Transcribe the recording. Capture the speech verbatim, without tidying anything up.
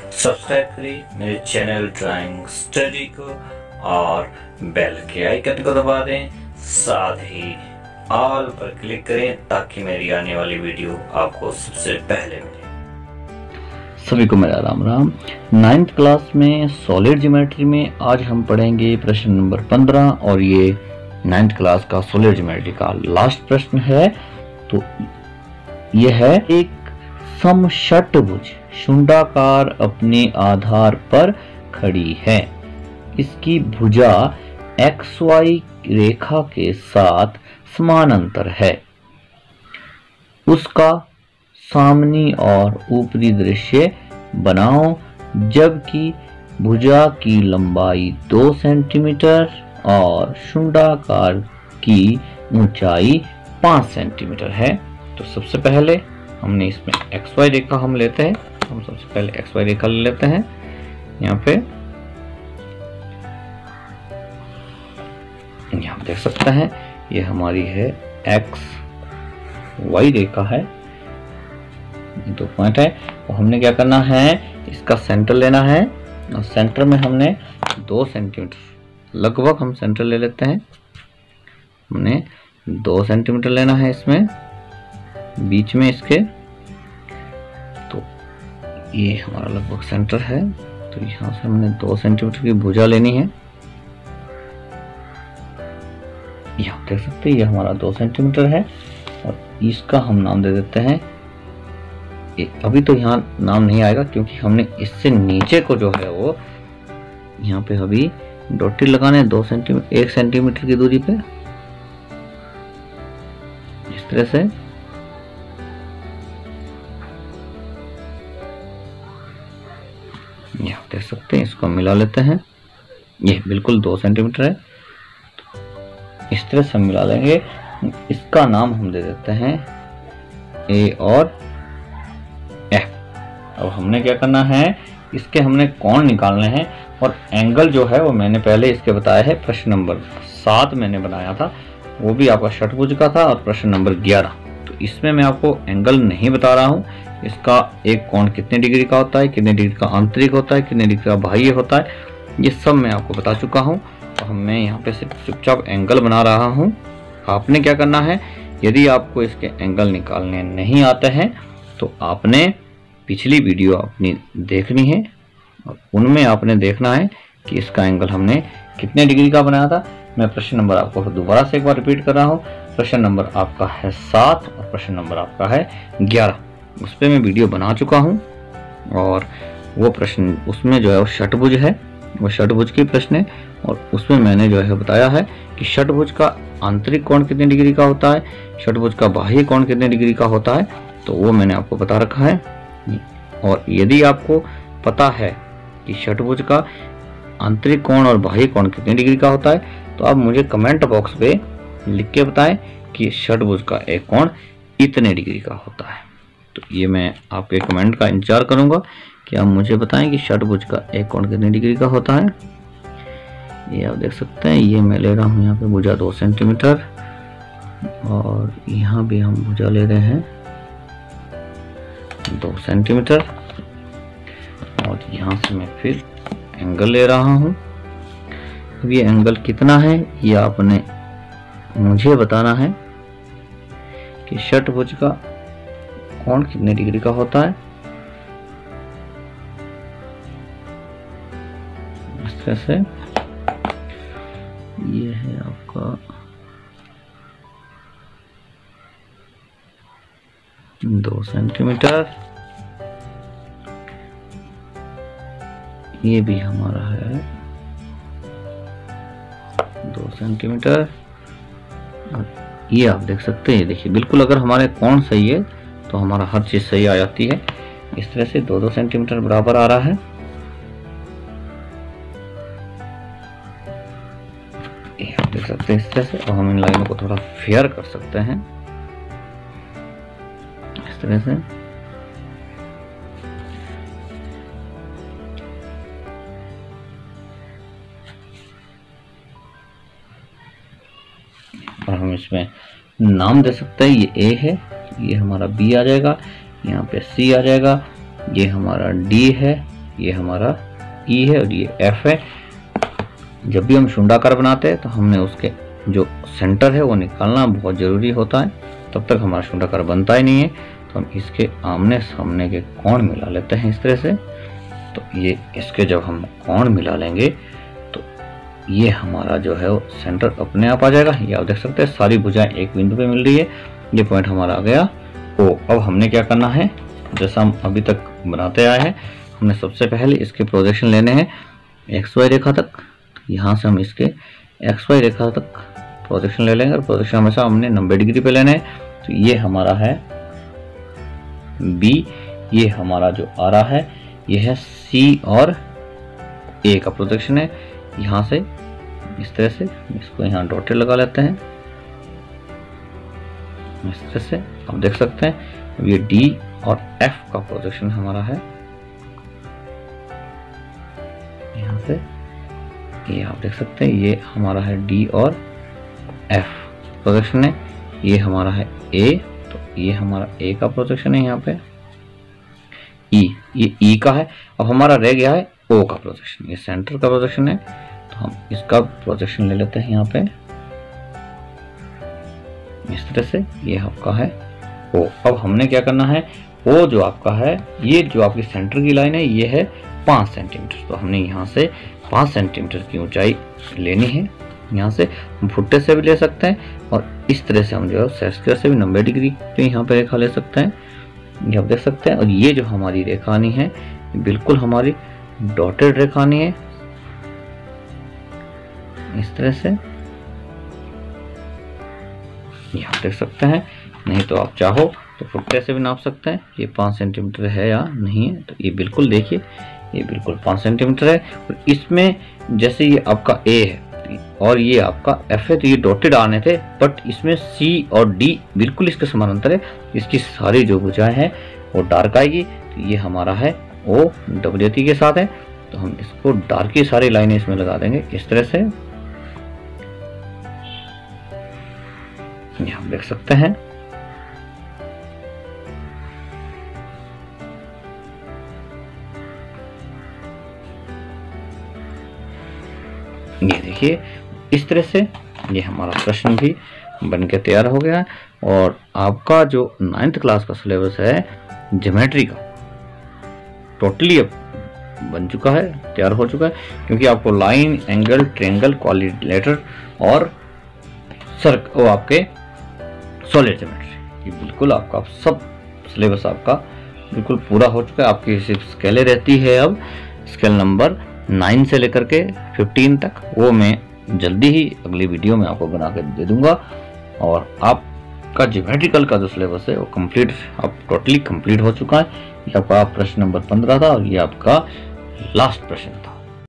Subscribe करें मेरे channel drawing study को और बेल के आइकन को दबा दें, साथ ही ऑल पर क्लिक करें ताकि मेरी आने वाली वीडियो आपको सबसे पहले मिले। सभी को मेरा राम राम। नाइन्थ क्लास में सॉलिड ज्योमेट्री में आज हम पढ़ेंगे प्रश्न नंबर पंद्रह और ये नाइन्थ क्लास का सॉलिड ज्योमेट्री का लास्ट प्रश्न है। तो यह है, एक समषट्भुज शुंडाकार अपने आधार पर खड़ी है, इसकी भुजा एक्स वाई रेखा के साथ समानांतर है, उसका सामनी और ऊपरी दृश्य बनाओ जबकि भुजा की लंबाई दो सेंटीमीटर और शुंडाकार की ऊंचाई पाँच सेंटीमीटर है। तो सबसे पहले हमने इसमें एक्स वाई रेखा हम लेते हैं, हम सबसे पहले एक्स वाई रेखा ले लेते हैं। यहाँ पे यहाँ देख सकते हैं ये हमारी है एक्स वाई रेखा है, दो पॉइंट है। और हमने क्या करना है, इसका सेंटर लेना है और सेंटर में हमने दो सेंटीमीटर लगभग हम सेंटर ले लेते हैं। हमने दो सेंटीमीटर लेना है इसमें बीच में इसके, तो ये हमारा लगभग सेंटर है। तो यहाँ से हमने दो सेंटीमीटर की भुजा लेनी है। यहाँ देख सकते हैं ये हमारा दो सेंटीमीटर है और इसका हम नाम दे देते हैं, अभी तो यहाँ नाम नहीं आएगा क्योंकि हमने इससे नीचे को जो है वो यहाँ पे अभी डॉटी लगाने दो सेंटीमीटर एक सेंटीमीटर की दूरी पे इस तरह से। यहाँ देख सकते हैं, इसको मिला लेते हैं, ये बिल्कुल दो सेंटीमीटर है। तो इस तरह से मिला लेंगे, इसका नाम हम दे देते हैं ए और एफ। अब हमने क्या करना है, इसके हमने कोण निकालने हैं और एंगल जो है वो मैंने पहले इसके बताया है, प्रश्न नंबर सात मैंने बनाया था, वो भी आपका षटभुज का था, और प्रश्न नंबर ग्यारह। तो इसमें मैं आपको एंगल नहीं बता रहा हूँ, इसका एक कोण कितने डिग्री का होता है, कितने डिग्री का आंतरिक होता है, कितने डिग्री का बाह्य होता है, ये सब मैं आपको बता चुका हूँ। तो मैं यहाँ पे सिर्फ चुपचाप एंगल बना रहा हूँ। आपने क्या करना है, यदि आपको इसके एंगल निकालने नहीं आते हैं तो आपने पिछली वीडियो अपनी देखनी है और उनमें आपने देखना है कि इसका एंगल हमने कितने डिग्री का बनाया था। मैं प्रश्न नंबर आपको दोबारा से एक बार रिपीट कर रहा हूँ, प्रश्न नंबर आपका है सात और प्रश्न नंबर आपका है ग्यारह। उस पर मैं वीडियो बना चुका हूँ और वो प्रश्न उसमें जो है वो षटभुज है, वो षटभुज के प्रश्न है और उसमें मैंने जो है बताया है कि षटभुज का आंतरिक कोण कितने डिग्री का होता है, षटभुज का बाह्य कोण कितने डिग्री का होता है, तो वो मैंने आपको बता रखा है। और यदि आपको पता है कि षटभुज का आंतरिक कोण और बाह्य कोण कितने डिग्री का होता है तो आप मुझे कमेंट बॉक्स पे लिख के बताएं कि षटभुज का एक कोण इतने डिग्री का होता है। तो ये मैं आपके कमेंट का इंतजार करूंगा कि आप मुझे बताएं कि षटभुज का एक कोण कितने डिग्री का होता है। ये आप देख सकते हैं, ये मैं ले रहा हूँ यहाँ पे भुजा दो सेंटीमीटर और यहाँ भी हम भुजा ले रहे हैं दो सेंटीमीटर और यहाँ से मैं फिर एंगल ले रहा हूँ। अब ये एंगल कितना है ये आपने मुझे बताना है कि षटभुज का कोण कितने डिग्री का होता है। इस तरह से ये है आपका दो सेंटीमीटर, ये भी हमारा है दो सेंटीमीटर और ये आप देख सकते हैं, देखिए बिल्कुल अगर हमारे कोण सही है तो हमारा हर चीज सही आ जाती है। इस तरह से दो दो सेंटीमीटर बराबर आ रहा है। ये आप देख सकते हैं इस तरह से, और हम इन लाइनों को थोड़ा फेयर कर सकते हैं इस तरह से। और हम इसमें नाम दे सकते हैं, ये ए है, ये हमारा बी आ जाएगा, यहाँ पे सी आ जाएगा, ये हमारा डी है, ये हमारा ई है और ये एफ है। जब भी हम शून्याकार बनाते हैं तो हमने उसके जो सेंटर है वो निकालना बहुत जरूरी होता है, तब तक हमारा शून्याकार बनता ही नहीं है। तो हम इसके आमने सामने के कोण मिला लेते हैं इस तरह से। तो ये इसके जब हम कोण मिला लेंगे तो ये हमारा जो है वो सेंटर अपने आप आ जाएगा। ये आप देख सकते हैं सारी भुजाएं एक बिंदु पे मिल रही है। ये पॉइंट हमारा आ गया ओ। अब हमने क्या करना है, जैसा हम अभी तक बनाते आए हैं, हमने सबसे पहले इसके प्रोजेक्शन लेने हैं एक्स वाई रेखा तक। यहाँ से हम इसके एक्स वाई रेखा तक प्रोजेक्शन ले लेंगे और प्रोजेक्शन हमेशा हमने नब्बे डिग्री पे लेने हैं। तो ये हमारा है बी, ये हमारा जो आ रहा है ये है सी और ए का प्रोजेक्शन है। यहाँ से इस तरह से इसको यहाँ डॉटेड लगा लेते हैं इस तरह से, आप देख सकते हैं। अब ये डी और एफ का प्रोजेक्शन हमारा है यहाँ से, ये आप देख सकते हैं ये हमारा है डी और एफ प्रोजेक्शन है। ये हमारा है ए, तो ये हमारा ए का प्रोजेक्शन है यहाँ पे। ई, ये ई का है। अब हमारा रह गया है ओ का प्रोजेक्शन, ये सेंटर का प्रोजेक्शन है। तो हम इसका प्रोजेक्शन ले लेते हैं यहाँ पे इस तरह से, ये आपका है ओ। अब हमने क्या करना है, ओ जो आपका है, ये जो आपकी सेंटर की लाइन है ये है पाँच सेंटीमीटर। तो हमने यहाँ से पाँच सेंटीमीटर की ऊंचाई लेनी है। यहाँ से हम भुट्टे से भी ले सकते हैं और इस तरह से हम जो है सेट स्क्वायर से भी नब्बे डिग्री पे यहाँ पे रेखा ले सकते हैं, ये आप देख सकते हैं। और ये जो हमारी रेखा आनी है बिल्कुल हमारी डॉटेड रेखा आनी है इस तरह से, ये आप देख सकते हैं। नहीं तो आप चाहो तो फुट्टे से भी नाप सकते हैं ये पाँच सेंटीमीटर है या नहीं है। तो ये बिल्कुल देखिए ये बिल्कुल पाँच सेंटीमीटर है। और इसमें जैसे ये आपका ए है और ये आपका एफ है, तो ये डॉटेड आने थे, बट इसमें सी और डी बिल्कुल इसके समानांतर है। इसकी सारी जो भुजाएं हैं वो डार्क आएगी। तो ये हमारा है ओ डब्ल्यूटी के साथ है। तो हम इसको डार्क की सारी लाइनें इसमें लगा देंगे इस तरह से, ये आप देख सकते हैं। ये देखिए इस तरह से ये हमारा प्रश्न भी बनके तैयार हो गया है। और आपका जो नाइन्थ क्लास का सिलेबस है ज्योमेट्री का टोटली अब बन चुका है, तैयार हो चुका है। क्योंकि आपको लाइन, एंगल, ट्रायंगल, क्वाड्रिलेटरल और सर्क वो आपके सॉलिड ज्योमेट्री, ये बिल्कुल आपका सब सिलेबस आपका बिल्कुल पूरा हो चुका है। आपकी सिर्फ स्केलें रहती है अब, स्केल नंबर नाइन से लेकर के फिफ्टीन तक, वो मैं जल्दी ही अगली वीडियो में आपको बना कर दे दूंगा। और आपका ज्योमेट्रिकल का जो सिलेबस है वो कंप्लीट, अब टोटली कंप्लीट हो चुका है। ये आपका प्रश्न नंबर पंद्रह था और ये आपका लास्ट प्रश्न था।